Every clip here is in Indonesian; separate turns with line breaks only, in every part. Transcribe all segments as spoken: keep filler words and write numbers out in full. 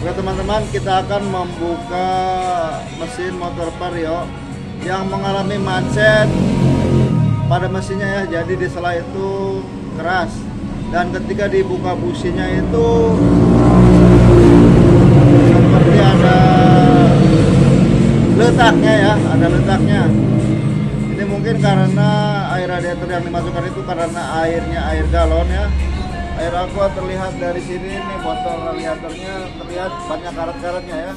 Oke teman-teman, kita akan membuka mesin motor Vario yang mengalami macet pada mesinnya ya. Jadi di sela itu keras, dan ketika dibuka businya itu seperti ada letaknya ya, ada letaknya. Ini mungkin karena air radiator yang dimasukkan itu karena airnya air galon ya. Air aqua terlihat dari sini nih, botol radiatornya terlihat banyak karat-karatnya ya.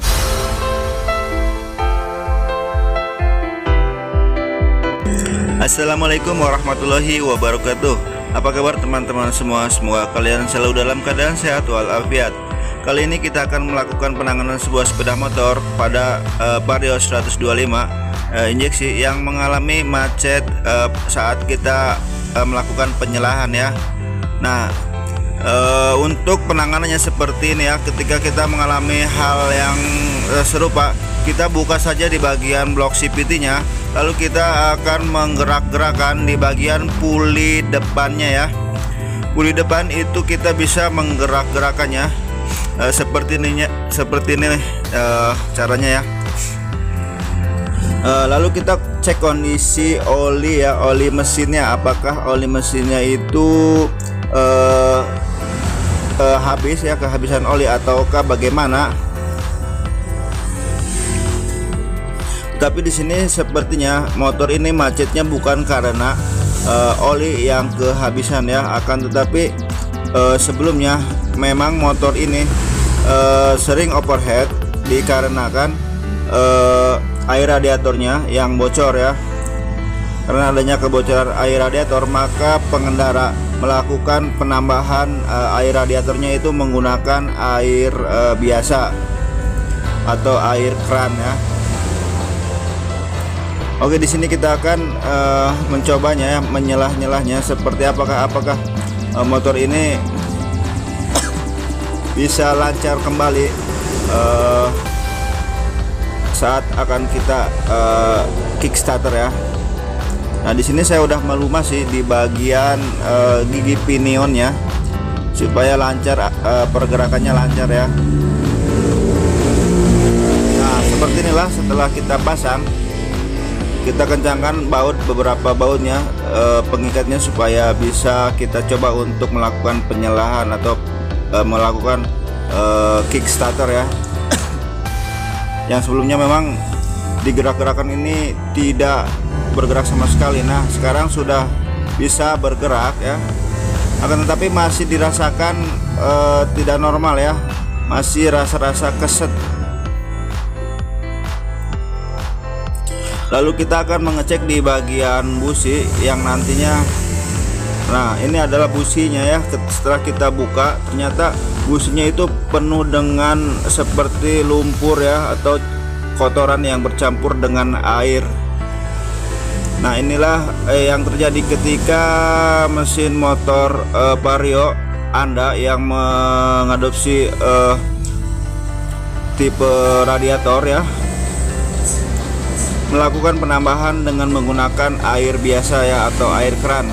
Assalamualaikum warahmatullahi wabarakatuh. Apa kabar teman-teman semua? Semoga kalian selalu dalam keadaan sehat walafiat. Kali ini kita akan melakukan penanganan sebuah sepeda motor pada uh, Vario seratus dua puluh lima uh, injeksi yang mengalami macet uh, saat kita uh, melakukan penyelahan ya. Nah, Uh, untuk penanganannya seperti ini ya. Ketika kita mengalami hal yang uh, serupa, kita buka saja di bagian blok C V T-nya, lalu kita akan menggerak-gerakan di bagian puli depannya ya. Puli depan itu kita bisa menggerak-gerakannya uh, seperti ini, seperti ini uh, caranya ya. Uh, lalu kita cek kondisi oli ya, oli mesinnya, apakah oli mesinnya itu uh, Uh, habis ya, kehabisan oli ataukah bagaimana. Tapi di sini sepertinya motor ini macetnya bukan karena uh, oli yang kehabisan ya, akan tetapi uh, sebelumnya memang motor ini uh, sering overheat dikarenakan uh, air radiatornya yang bocor ya. Karena adanya kebocoran air radiator, maka pengendara melakukan penambahan uh, air radiatornya itu menggunakan air uh, biasa atau air keran ya. Oke, di sini kita akan uh, mencobanya ya, menyelah-nyelahnya seperti apakah apakah uh, motor ini bisa lancar kembali uh, saat akan kita uh, kickstarter ya. Nah, di sini saya udah melumasi di bagian uh, gigi pinionnya supaya lancar, uh, pergerakannya lancar ya. Nah, seperti inilah setelah kita pasang, kita kencangkan baut, beberapa bautnya, uh, pengikatnya supaya bisa kita coba untuk melakukan penyelahan atau uh, melakukan uh, kickstarter ya. Yang sebelumnya memang digerak-gerakan ini tidak bergerak sama sekali. Nah, sekarang sudah bisa bergerak ya, akan tetapi masih dirasakan uh, tidak normal ya, masih rasa-rasa keset. Lalu kita akan mengecek di bagian busi yang nantinya, nah ini adalah businya ya. Setelah kita buka, ternyata businya itu penuh dengan seperti lumpur ya, atau kotoran yang bercampur dengan air. Nah, inilah eh, yang terjadi ketika mesin motor eh, Vario Anda yang mengadopsi eh, tipe radiator ya, melakukan penambahan dengan menggunakan air biasa ya, atau air keran.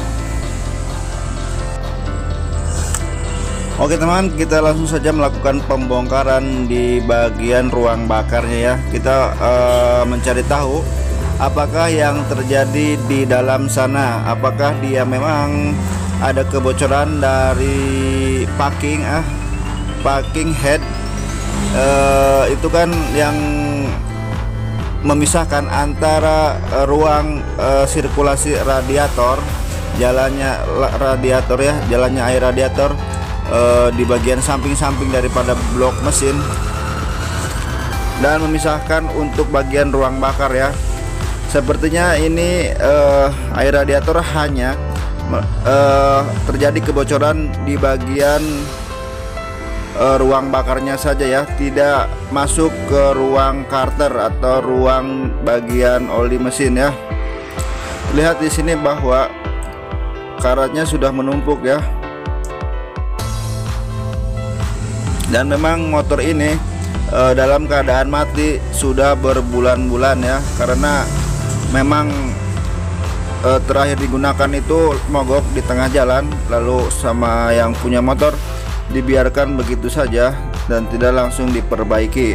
Oke teman, kita langsung saja melakukan pembongkaran di bagian ruang bakarnya ya. Kita uh, mencari tahu apakah yang terjadi di dalam sana, apakah dia memang ada kebocoran dari packing ah packing head, uh, itu kan yang memisahkan antara uh, ruang uh, sirkulasi radiator, jalannya radiator ya, jalannya air radiator uh, di bagian samping-samping daripada blok mesin, dan memisahkan untuk bagian ruang bakar ya. Sepertinya ini uh, air radiator hanya uh, terjadi kebocoran di bagian uh, ruang bakarnya saja ya, tidak masuk ke ruang karter atau ruang bagian oli mesin ya. Lihat di sini bahwa karatnya sudah menumpuk ya. Dan memang motor ini uh, dalam keadaan mati sudah berbulan-bulan ya, karena memang e, terakhir digunakan itu mogok di tengah jalan, lalu sama yang punya motor dibiarkan begitu saja dan tidak langsung diperbaiki.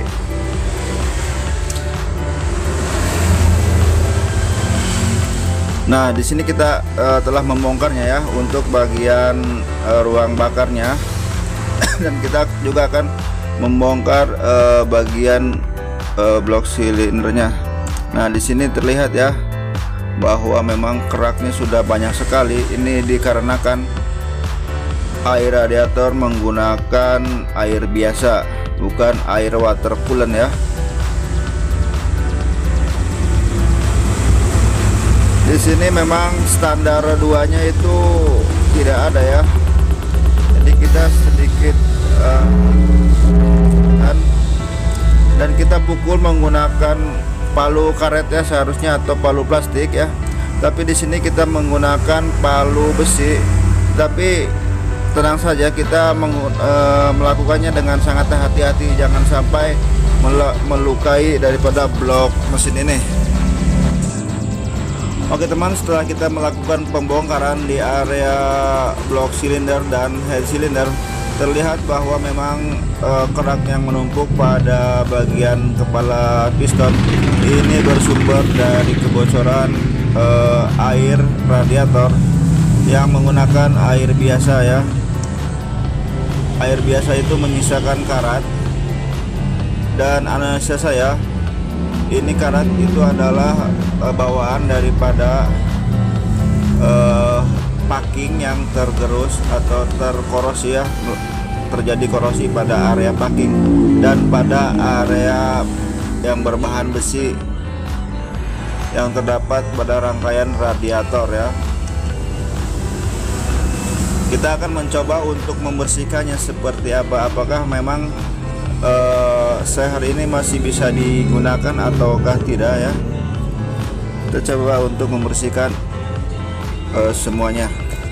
Nah, di sini kita uh, telah membongkarnya ya untuk bagian uh, ruang bakarnya dan kita juga akan membongkar uh, bagian uh, blok silindernya. Nah, di sini terlihat ya bahwa memang keraknya sudah banyak sekali. Ini dikarenakan air radiator menggunakan air biasa, bukan air water coolant ya. Di sini memang standar duanya itu tidak ada ya. Jadi kita sedikit uh, dan, dan kita pukul menggunakan palu karet ya seharusnya, atau palu plastik ya. Tapi di sini kita menggunakan palu besi. Tapi tenang saja, kita uh, melakukannya dengan sangat hati-hati, jangan sampai melukai daripada blok mesin ini. Oke teman, setelah kita melakukan pembongkaran di area blok silinder dan head silinder, terlihat bahwa memang e, kerak yang menumpuk pada bagian kepala piston ini bersumber dari kebocoran e, air radiator yang menggunakan air biasa ya. Air biasa itu menyisakan karat, dan analisa saya ini karat itu adalah uh, bawaan daripada uh, packing yang tergerus atau terkorosi ya, terjadi korosi pada area packing dan pada area yang berbahan besi yang terdapat pada rangkaian radiator ya. Kita akan mencoba untuk membersihkannya seperti apa, apakah memang Uh, seher ini masih bisa digunakan ataukah tidak ya. Kita coba untuk membersihkan uh, semuanya.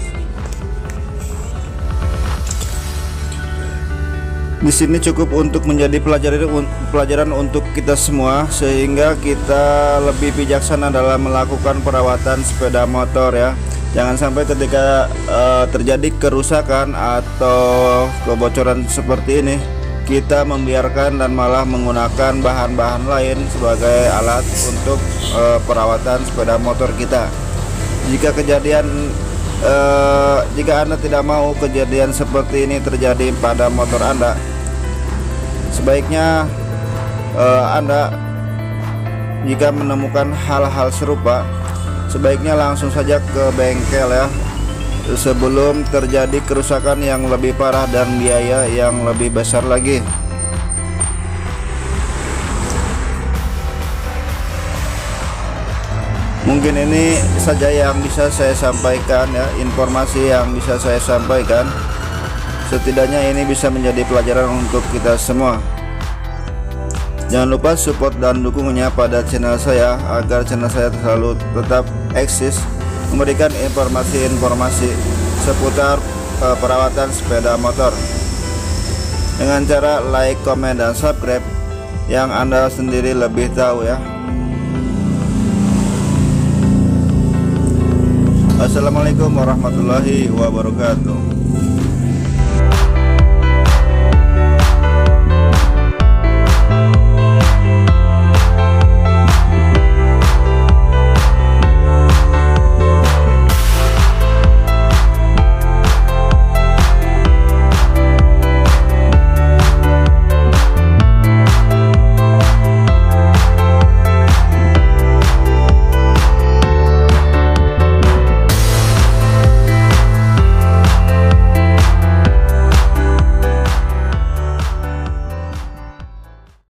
Di sini cukup untuk menjadi pelajaran pelajaran untuk kita semua, sehingga kita lebih bijaksana dalam melakukan perawatan sepeda motor ya. Jangan sampai ketika uh, terjadi kerusakan atau kebocoran seperti ini, kita membiarkan dan malah menggunakan bahan-bahan lain sebagai alat untuk e, perawatan sepeda motor kita. Jika kejadian e, jika Anda tidak mau kejadian seperti ini terjadi pada motor Anda, sebaiknya e, Anda jika menemukan hal-hal serupa, sebaiknya langsung saja ke bengkel ya, sebelum terjadi kerusakan yang lebih parah dan biaya yang lebih besar lagi. Mungkin ini saja yang bisa saya sampaikan ya, informasi yang bisa saya sampaikan. Setidaknya ini bisa menjadi pelajaran untuk kita semua. Jangan lupa support dan dukungnya pada channel saya agar channel saya selalu tetap eksis, memberikan informasi-informasi seputar uh, perawatan sepeda motor dengan cara like, komen, dan subscribe yang Anda sendiri lebih tahu ya. Assalamualaikum warahmatullahi wabarakatuh.